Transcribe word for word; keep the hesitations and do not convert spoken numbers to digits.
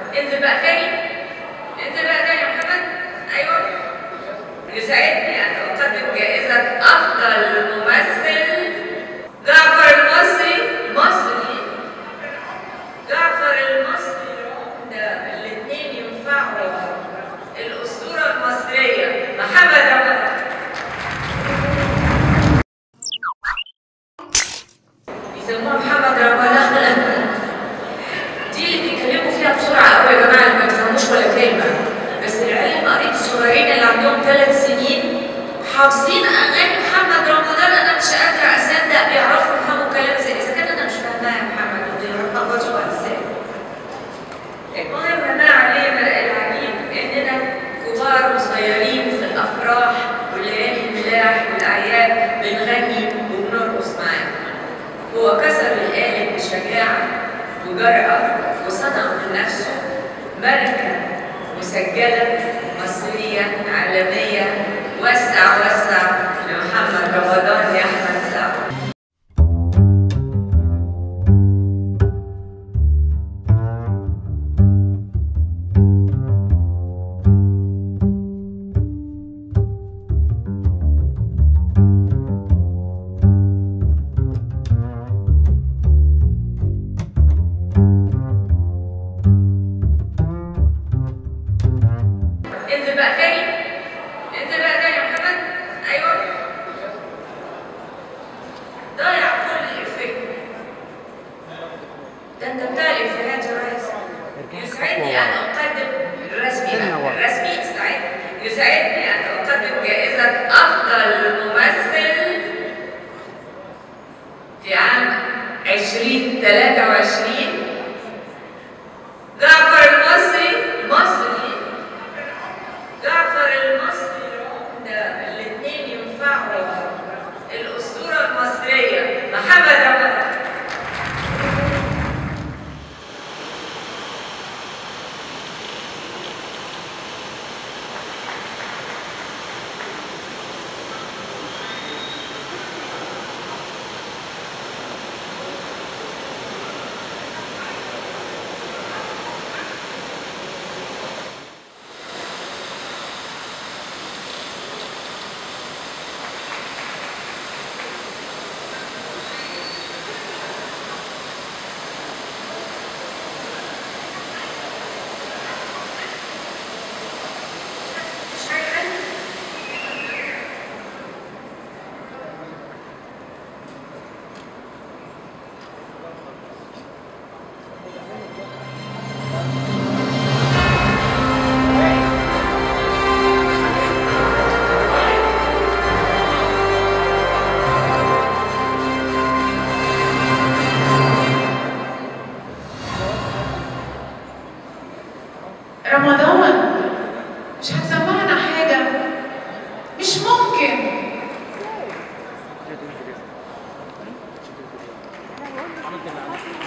انزل بقى تاني، انزل بقى تاني يا محمد. ايوه. يسعدني ان اقدم جائزة افضل ممثل جعفر المصري. مصري جعفر المصري العمدة، الاثنين ينفعوا. الاسطورة المصرية محمد رمضان. يسموها محمد رمضان. دي اللي بيتكلموا فيها بسرعة قوي يا جماعة، اللي ما بيفهموش ولا كلمة. بس العيال قريب الصغيرين اللي عندهم ثلاث سنين حافظين أغاني محمد رمضان. أنا مش قادرة أصدق بيعرفوا يفهموا كلام زي إذا كان أنا مش فاهماها يا محمد وبيعرفوا إزاي. المهم ما علينا، العجيب إننا كبار وصغيرين في الأفراح والليالي الملاح والأعياد بنغني وبنرقص معاه. هو كسر القالب بشجاعة وجرأة وصنع من نفسه ماركة مسجلة مصرية عالمية. وسع وسع لمحمد رمضان يا أحمد سعد. انزل بقى تاني، انزل بقى تاني يا محمد. ايوه. ضايع كل افيه. ده انت بتاع الافيهات يا ريس. يسعدني ان اقدم الرسمي بقى. الرسمي استعد. يسعدني ان اقدم جائزة افضل ممثل في عام عشرين ثلاثة وعشرين جعفر المصري. مصري جعفر المصري العمدة، الاثنين ينفعوا. الأسطورة المصرية محمد رمضان. رمضان مش هتسمعنا حاجة؟ مش ممكن.